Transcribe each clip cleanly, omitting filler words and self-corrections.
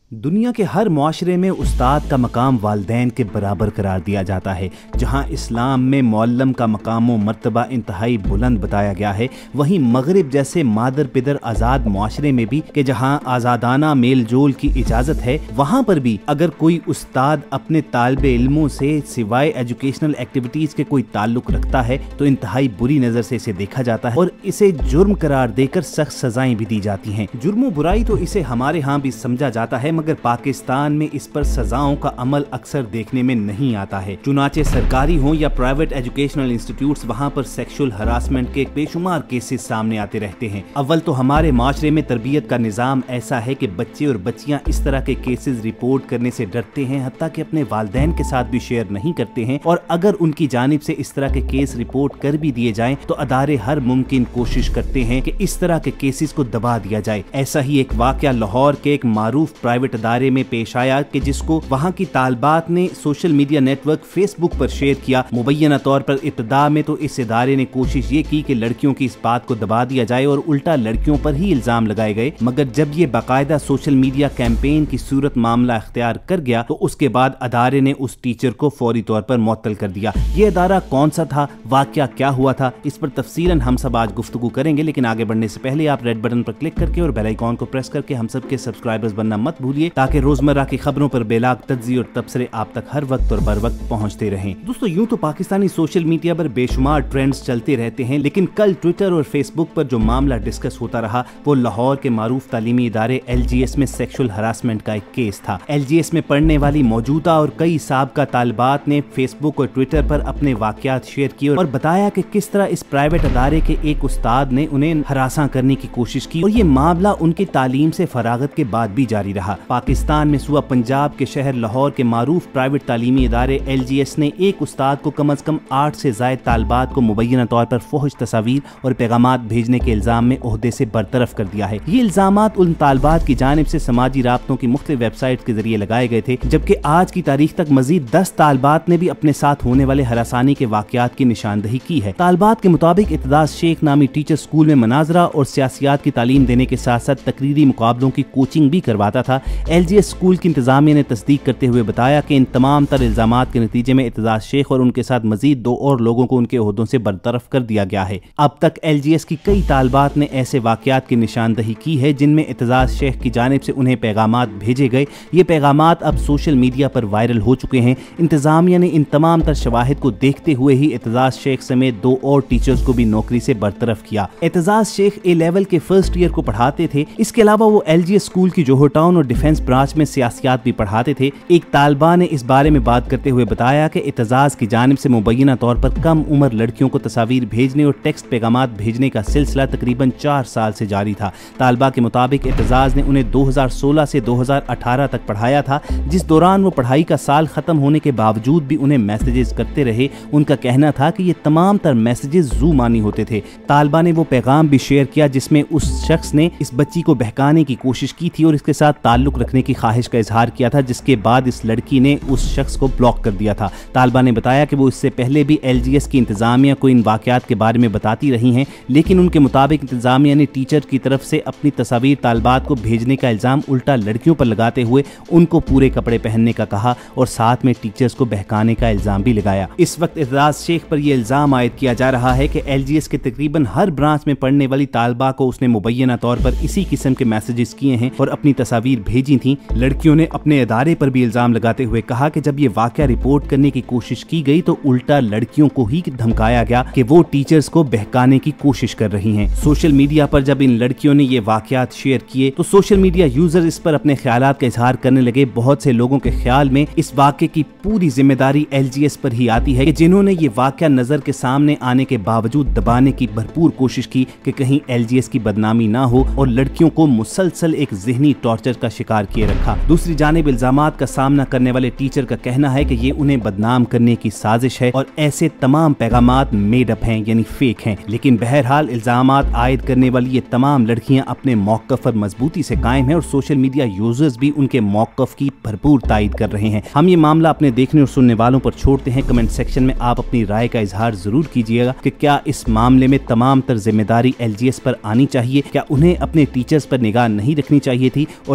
दुनिया के हर मुआशरे में उस्ताद का मकाम वालिदैन के बराबर करार दिया जाता है। जहाँ इस्लाम में मुअल्लम का मकाम व मर्तबा इंतहाई बुलंद बताया गया है, वहीं मगरिब जैसे मादर पिदर आज़ाद मुआशरे में भी कि जहाँ आज़ादाना मेल जोल की इजाज़त है, वहाँ पर भी अगर कोई उस्ताद अपने तालिबे इल्मों से सिवाय एजुकेशनल एक्टिविटीज़ के कोई ताल्लुक रखता है तो इंतहाई बुरी नज़र से इसे देखा जाता है और इसे जुर्म करार देकर सख्त सजाएं भी दी जाती हैं। जुर्म बुराई तो इसे हमारे यहाँ भी समझा जाता है, मगर पाकिस्तान में इस पर सजाओं का अमल अक्सर देखने में नहीं आता है। चुनाचे सरकारी हों या प्राइवेट एजुकेशनल इंस्टीट्यूट्स, वहाँ पर सेक्सुअल हरासमेंट के बेशुमार केसेस सामने आते रहते हैं। अव्वल तो हमारे माशरे में तरबियत का निज़ाम ऐसा है कि बच्चे और बच्चियाँ इस तरह के केसेस रिपोर्ट करने से डरते हैं, हत्ता कि अपने वालिदैन के साथ भी शेयर नहीं करते हैं, और अगर उनकी जानिब से इस तरह के केस रिपोर्ट कर भी दिए जाएं तो अदारे हर मुमकिन कोशिश करते हैं कि इस तरह के केसेस को दबा दिया जाए। ऐसा ही एक वाकया लाहौर के एक मारूफ प्राइवेट अदारे में पेश आया कि जिसको वहां की तालबात ने सोशल मीडिया नेटवर्क फेसबुक पर शेयर किया। मुबैना तौर पर इब्तिदा में तो इस इदारे ने कोशिश ये की कि लड़कियों की इस बात को दबा दिया जाए और उल्टा लड़कियों पर ही इल्जाम लगाए गए, मगर जब ये बाकायदा सोशल मीडिया कैंपेन की सूरत मामला इख्तियार कर गया तो उसके बाद अदारे ने उस टीचर को फौरी तौर पर मुअत्तल कर दिया। ये अदारा कौन सा था, वाकया क्या हुआ था, इस पर तफसीलन हम सब आज गुफ्तगू करेंगे, लेकिन आगे बढ़ने से पहले आप रेड बटन पर क्लिक करके और बेल आइकॉन को प्रेस करके हम सब के सब्सक्राइबर्स बनना मत भूलिए, ताकि रोजमर्रा की खबरों पर बेलाग तज्ज़िये और तबसरे आप तक हर वक्त और बर वक्त पहुंचते रहें। दोस्तों, यूं तो पाकिस्तानी सोशल मीडिया पर बेशुमार ट्रेंड्स चलते रहते हैं, लेकिन कल ट्विटर और फेसबुक पर जो मामला डिस्कस होता रहा वो लाहौर के मारूफ तालीमी इदारे LGS में सेक्सुअल हरासमेंट का एक केस था। LGS में पढ़ने वाली मौजूदा और कई साबका तालिबात ने फेसबुक और ट्विटर पर अपने वाकयात शेयर किए और बताया कि किस तरह इस प्राइवेट अदारे के एक उस्ताद ने उन्हें हरासा करने की कोशिश की, और ये मामला उनकी तालीम से फरागत के बाद भी जारी रहा। पाकिस्तान में सूबा पंजाब के शहर लाहौर के मारूफ प्राइवेट तालीमी इदारे LGS ने एक उस्ताद को कम अज कम 8 से ज़ायद तालबात को मुबैना तौर पर फौहश तस्वीर और पैगामात भेजने के इल्जाम में ओहदे से बरतरफ कर दिया है। ये इल्जामात उन तालबात की जानिब से समाजी राब्तों की मुख्तलिफ वेबसाइट के जरिए लगाए गए थे, जबकि आज की तारीख तक मजीद 10 तालबात ने भी अपने साथ होने वाले हरासानी के वाकयात की निशानदही की है। तालबात के मुताबिक इत्तेदास शेख नामी टीचर स्कूल में मनाजरा और सियासियात की तालीम देने के साथ साथ तकरीरी मुकाबलों की कोचिंग भी करवाता था। LGS स्कूल की इंतजामिया ने तस्दीक करते हुए बताया कि इन तमाम तर इल्जामात के नतीजे में इत्तेदास शेख और उनके साथ मजीद 2 और लोगों को उनके ओहदों से बरतरफ कर दिया गया है। अब तक LGS की कई तालबात ने ऐसे वाकयात की निशानदही की है जिनमें इत्तेदास शेख की जानिब से उन्हें पैगामात भेजे गए। ये पैगामात अब सोशल मीडिया पर वायरल हो चुके हैं। इंतजामिया ने इन तमाम तर शवाहिद को देखते हुए ही इत्तेदास शेख समेत 2 और टीचर्स को भी नौकरी से बरतरफ किया। इत्तेदास शेख A लेवल के फर्स्ट ईयर को पढ़ाते थे। इसके अलावा वो LGS स्कूल की जोहर टाउन और डिफेंस ब्रांच में सियासियात भी पढ़ाते थे। एक तालबा ने इस बारे में बात करते हुए बताया कि इत्तेजाज की जानिब से मुबैना तौर पर कम उम्र लड़कियों को तस्वीर भेजने और टेक्स्ट पैगामात भेजने का सिलसिला तकरीबन 4 साल से जारी था। तालबा के मुताबिक इत्तेजाज ने उन्हें 2016 से 2018 तक पढ़ाया था, जिस दौरान वो पढ़ाई का साल खत्म होने के बावजूद भी उन्हें मैसेजेस करते रहे। उनका कहना था कि ये तमाम तर मैसेजेस ज़ूमानी होते थे। तालबा ने वो पैगाम भी शेयर किया जिसमें उस शख्स ने इस बच्ची को बहकाने की कोशिश की थी और इसके साथ ताल्लुक रखने की ख्वाहिश का इजहार किया था, जिसके बाद इस लड़की ने उस शख्स को ब्लॉक कर दिया था। तालबा ने बताया कि वो इससे पहले भी LGS की इंतजामिया को इन वाकयात के बारे में बताती रही हैं, लेकिन उनके मुताबिक इंतजामिया ने टीचर की तरफ से अपनी तस्वीर तालबात को भेजने का इल्ज़ाम उल्टा लड़कियों पर लगाते हुए उनको पूरे कपड़े पहनने का कहा और साथ में टीचर्स को बहकाने का इल्ज़ाम भी लगाया। इस वक्त इत्तेदास शेख पर यह इल्ज़ाम आयद किया जा रहा है कि LGS के तकरीबन हर ब्रांच में पढ़ने वाली तालबा को उसने मुबैना तौर पर इसी किस्म के मैसेजेस किए हैं और अपनी तस्वीर भेजी थी। लड़कियों ने अपने इदारे पर भी इल्ज़ाम लगाते हुए कहा कि जब ये वाकया रिपोर्ट करने की कोशिश की गई तो उल्टा लड़कियों को ही धमकाया गया कि वो टीचर्स को बहकाने की कोशिश कर रही हैं। सोशल मीडिया पर जब इन लड़कियों ने ये वाकयात शेयर किए तो सोशल मीडिया यूजर इस पर अपने ख्यालात का इजहार करने लगे। बहुत से लोगों के ख्याल में इस वाकये की पूरी जिम्मेदारी LGS पर ही आती है कि जिन्होंने ये वाकया नजर के सामने आने के बावजूद दबाने की भरपूर कोशिश की कि कहीं LGS की बदनामी ना हो, और लड़कियों को मुसलसल एक ज़हनी टॉर्चर का शिकार किए रखा। दूसरी जानिब इल्जामात का सामना करने वाले टीचर का कहना है कि ये उन्हें बदनाम करने की साजिश है और ऐसे तमाम पैगामात मेड अप हैं, यानी फेक हैं। लेकिन बहरहाल इल्जामात आयद करने वाली ये तमाम लड़कियां अपने मौक़िफ़ पर मजबूती से कायम हैं और सोशल मीडिया यूजर्स भी उनके मौक़िफ़ की भरपूर तायद कर रहे हैं। हम ये मामला अपने देखने और सुनने वालों पर छोड़ते हैं। कमेंट सेक्शन में आप अपनी राय का इजहार जरूर कीजिएगा कि क्या इस मामले में तमाम तर जिम्मेदारी LGS पर आनी चाहिए, क्या उन्हें अपने टीचर्स पर निगाह नहीं रखनी चाहिए थी, और जब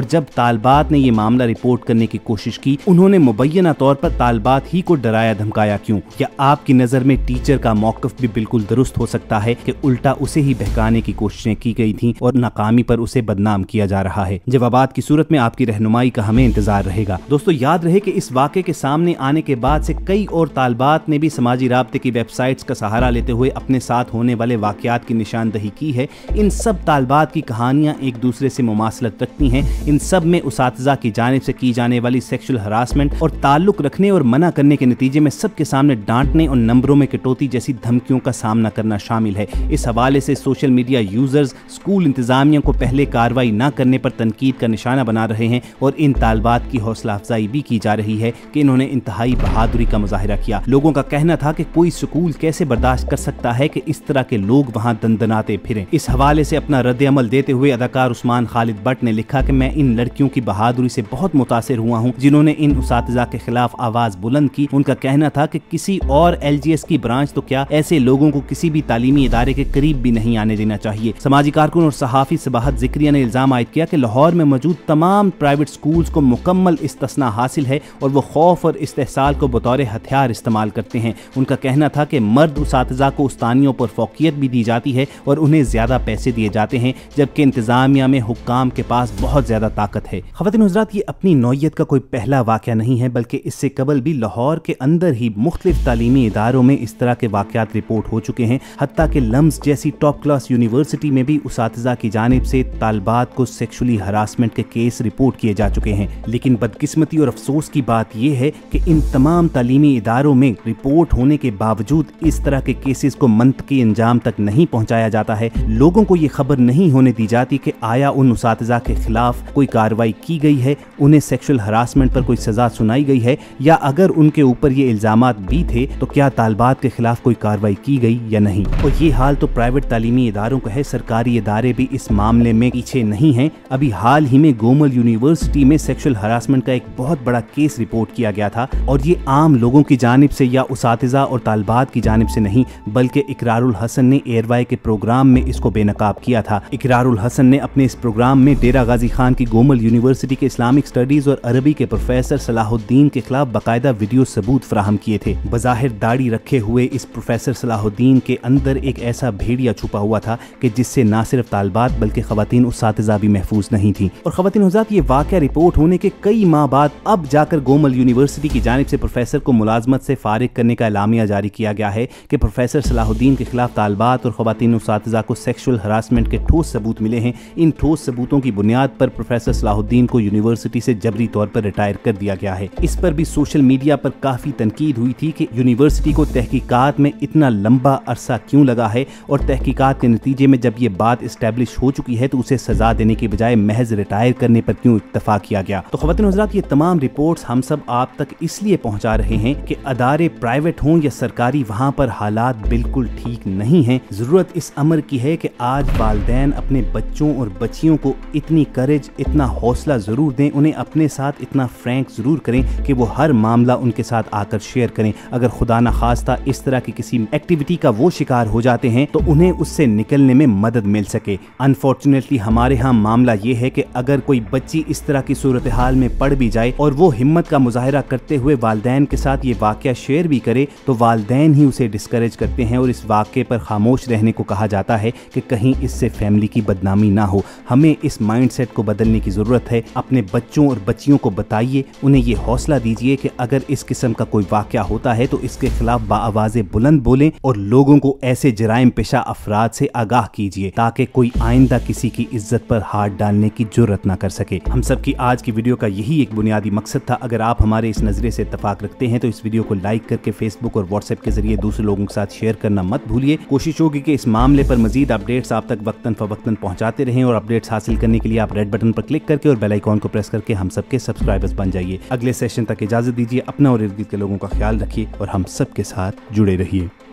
तालबात ने ये मामला रिपोर्ट करने की कोशिश की, उन्होंने मुबैना तौर पर तालबात ही को डराया धमकाया क्यों? क्या आपकी नजर में टीचर का मौकफ भी बिल्कुल दुरुस्त हो सकता है कि उल्टा उसे ही बहकाने की कोशिशें की गई थी और नाकामी पर उसे बदनाम किया जा रहा है? जवाबात की सूरत में आपकी रहनुमाई का हमें इंतजार रहेगा। दोस्तों, याद रहे कि इस वाक़े के सामने आने के बाद से कई और तालबात ने भी समाजी राब्ते की वेबसाइट्स का सहारा लेते हुए अपने साथ होने वाले वाक़यात की निशानदही की है। इन सब तालबात की कहानियां एक दूसरे से मुमासलत रखती हैं। इन सब में उसातिज़ा की जानिब से की जाने वाली सेक्सुअल हरासमेंट और ताल्लुक रखने और मना करने के नतीजे में सबके सामने डांटने और नंबरों में कटौती जैसी धमकियों का सामना करना शामिल है। इस हवाले से सोशल मीडिया यूजर्स स्कूल इंतजामिया को पहले कार्रवाई न करने पर तनकीद का निशाना बना रहे हैं और इन तालबात की हौसला अफजाई भी की जा रही है कि इन्होंने इंतहाई बहादुरी का मुजाहिरा किया। लोगों का कहना था कि कोई स्कूल कैसे बर्दाश्त कर सकता है कि इस तरह के लोग वहां दंदनाते फिरें। इस हवाले से अपना रद्द-ए-अमल देते हुए अदाकार उस्मान खालिद बट ने लिखा कि मैं इन लड़कियों की बहादुरी से बहुत मुतासिर हुआ हूं जिन्होंने इन उसातिज़ा के खिलाफ आवाज बुलंद की। उनका कहना था कि किसी और LGS की ब्रांच तो क्या, ऐसे लोगों को किसी भी तालीमी इदारे के करीब भी नहीं आने देना चाहिए। समाजी कारकुन और सहाफी सबाहत ज़िक्रिया ने इल्जाम आयद किया कि लाहौर में मौजूद तमाम प्राइवेट स्कूल्स को मुकम्मल इस्तिस्ना हासिल है और वो खौफ और इस्तेहसाल को बतौर हथियार इस्तेमाल करते हैं। उनका कहना था कि मर्द उसातिज़ा को उस्तानियों पर फौकियत भी दी जाती है और उन्हें ज्यादा पैसे दिए जाते हैं, जबकि इंतजामिया में हुक्काम के पास बहुत ज्यादा ताकत है। ख़वातीन हज़रात, ये अपनी नौइयत का कोई पहला वाक़या नहीं है, बल्कि इससे कबल भी लाहौर के अंदर ही मुख्तलिफ तालीमी इदारों में इस तरह के वाक़यात रिपोर्ट हो चुके हैं। हत्ता कि लम्स जैसी टॉप क्लास यूनिवर्सिटी में भी उसातिज़ा की जानिब से तालबात को सेक्सुअली हरासमेंट के केस रिपोर्ट किए जा चुके हैं। लेकिन बदकिस्मती और अफसोस की बात यह है कि इन तमाम तालीमी इदारों में रिपोर्ट होने के बावजूद इस तरह के केसेस को मंतकी अंजाम तक नहीं पहुंचाया जाता है। लोगों को ये खबर नहीं होने दी जाती कि आया उन उसातिज़ा के खिलाफ कोई कार्रवाई की गई है, उन्हें सेक्सुअल हरासमेंट पर कोई सजा सुनाई गई है, या अगर उनके ऊपर ये इल्जामात भी थे तो क्या तालबात के खिलाफ कोई कार्रवाई की गई या नहीं। और ये हाल तो प्राइवेट तालीमी इदारों का है, सरकारी इदारे भी इस मामले में पीछे नहीं हैं। अभी हाल ही में गोमल यूनिवर्सिटी में सेक्सुअल हरासमेंट का एक बहुत बड़ा केस रिपोर्ट किया गया था और ये आम लोगों की जानिब से या उसातिज़ा और तालबात की जानिब से नहीं, बल्कि इकरारुल हसन ने एयरवाई के प्रोग्राम में इसको बेनकाब किया था। इकरारुल हसन ने अपने इस प्रोग्राम में डेरा गाजी खान की गोमल यूनिवर्सिटी के इस्लामिक स्टडीज और अरबी के प्रोफेसर सलाहुद्दीन के खिलाफ बाकायदा वीडियो सबूत फराहम किए थे। बज़ाहिर दाढ़ी रखे हुए इस प्रोफेसर सलाहुद्दीन के अंदर एक ऐसा भेड़िया छुपा हुआ था कि जिससे न सिर्फ तालबात बल्कि खवातीन उसातिज़ा भी महफूज नहीं थी। और खवातीन हज़रात, ये वाक़या रिपोर्ट होने के कई माह बाद अब जाकर गोमल यूनिवर्सिटी की जानिब से प्रोफेसर को मुलाजमत से फारिग करने का एलामिया जारी किया गया है कि प्रोफेसर सलाहुद्दीन के खिलाफ तालबात और खवातीन उसातिज़ा को सेक्सुअल हरासमेंट के ठोस सबूत मिले हैं। इन ठोस सबूतों की बुनियाद पर प्रोफेसर सलाहुद्दीन को यूनिवर्सिटी से जबरी तौर पर रिटायर कर दिया गया है। इस पर भी सोशल मीडिया पर काफी तनकीद हुई थी कि यूनिवर्सिटी को तहकीकात में इतना लंबा अरसा क्यों लगा है और तहकीकात के नतीजे में जब ये बात इस्टेब्लिश हो चुकी है तो उसे सजा देने की बजाय महज रिटायर करने पर क्यों इत्तफाक किया गया। तो ख़वातीन हज़रात, ये तमाम रिपोर्ट्स हम सब आप तक इसलिए पहुंचा रहे हैं कि अदारे प्राइवेट हों या सरकारी, वहां पर हालात बिल्कुल ठीक नहीं हैं। जरूरत इस अमर की है कि आज वालिदैन अपने बच्चों और बच्चियों को इतनी करेज, इतना हौसला जरूर दें, उन्हें अपने साथ इतना फ्रैंक जरूर करें कि वो हर मामला उनके साथ आकर शेयर करें। अगर खुदा न खास्ता इस तरह की किसी एक्टिविटी का वो शिकार हो जाते हैं तो उन्हें उससे निकलने में मदद मिल सके। अनफॉर्चुनेटली हमारे यहाँ मामला ये है कि अगर कोई बच्ची इस तरह की सूरत हाल में पड़ भी जाए और वो हिम्मत का मुजाहिरा करते हुए वालिदैन के साथ ये वाक़या शेयर भी करे तो वालिदैन ही उसे डिस्करेज करते हैं और इस वाक़े पर खामोश रहने को कहा जाता है कि कहीं इससे फैमिली की बदनामी ना हो। हमें इस माइंडसेट को बदलने की ज़रूरत है। अपने बच्चों और बच्चियों को बताइए, उन्हें ये हौसला दीजिए कि अगर इस किस्म का कोई वाक़या होता है तो इसके खिलाफ बाआवाज़े बुलंद बोलें और लोगों को ऐसे जराइम पेशा अफराद से आगाह कीजिए ताकि कोई आइंदा किसी की इज्जत पर हाथ डालने की जुर्रत ना कर सके। हम सब की आज की वीडियो का यही एक बुनियादी मकसद था। अगर आप हमारे इस नजरिए से इत्तफाक रखते हैं तो इस वीडियो को लाइक करके फेसबुक और व्हाट्सएप के जरिए दूसरे लोगों के साथ शेयर करना मत भूलिए। कोशिश होगी कि इस मामले पर मजीद अपडेट्स आप तक वक्तन फवक्तन पहुंचाते रहें और अपडेट्स हासिल करने के लिए आप रेड बटन पर क्लिक करके और बेल आइकॉन को प्रेस करके हम सबके सब्सक्राइबर्स बन जाइए। अगले सेशन तक इजाजत दीजिए। अपना और इर्द गिर्द के लोगों का ख्याल रखिए और हम सबके साथ जुड़े रहिए।